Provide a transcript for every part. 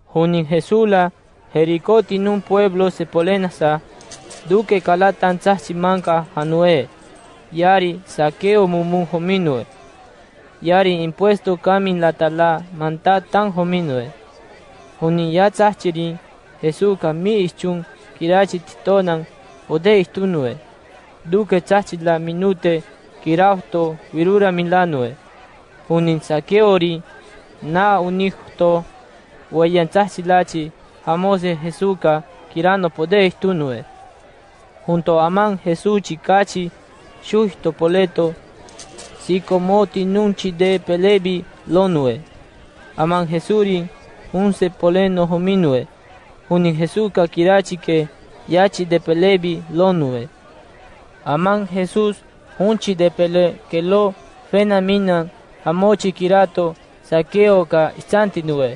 Junin Jesula, Jericó tinun pueblo se polenasa, duque calatan tzahchimanca hanue, yari saqueo mumun hominue, yari impuesto camin latala manta tan hominue. Junin ya tzahchirin, Jesús mi ischun, kirachi titonan, ode istunue, duque tzahchila minute, kirauto, virura milanue. Junin saqueori, na unihto, hueyan tzahchilachi, Jamose Jesuca, kirano pode istunue. Junto a man Jesús chicachi, shuhto poleto, psicomoti nunchi de pelebi lonue. Aman Jesuri, unse poleno hominue. Junin Jesuca kirachi que yachi de pelebi lonue. Aman Jesús, unchi de pele que lo fenaminan, amochi kirato, saqueo ka istantinue.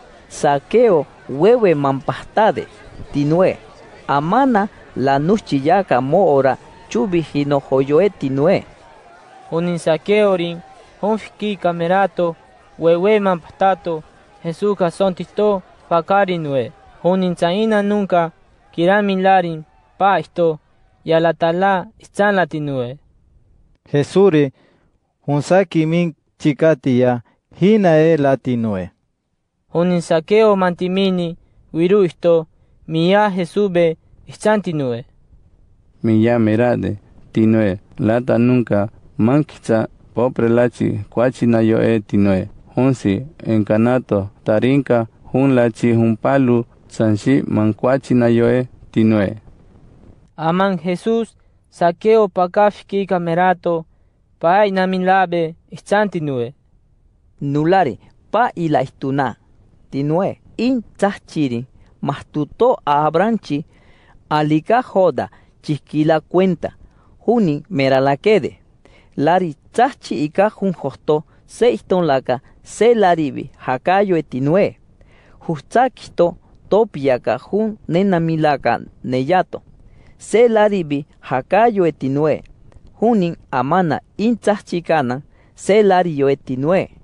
Saqueo hueve mampastade, tinue, amana la nuschiyaka moora chubi hino joyoe tinue. Junin saqueorin, honfiki camerato, hueve mampastato, Jesús sontisto, pacarinue. Junin saina nunca, kiramilarin, paisto, yalatala, istanlatinue. Jesuri, hunsaki min chikatia, hina latinue. Junin saqueo mantimini, viruisto, miya Jesube, istantinue. Miya merade, tinue, lata nunca, mankicha, poprelachi, cuachinayoe tinue, hunsi, encanato, tarinka, hunlachi, hunpalu, sanshi, mancuachinayoe tinue. Aman Jesús, saqueo pacafiki camerato, pa inamilabe, istantinue. Nulari, pa ila istuna. Tinue, in tzahchiri, mastuto a abranchi, alika joda, chiquila cuenta, juni mera la quede. Lari tzahchi ika jun josto, se iston laka, se laribi, hakayo etinue. Justakito, topiaka jun nenamilaka neyato. Se laribi, hakayo etinue. Junin amana in tzahchikana, se lario etinue.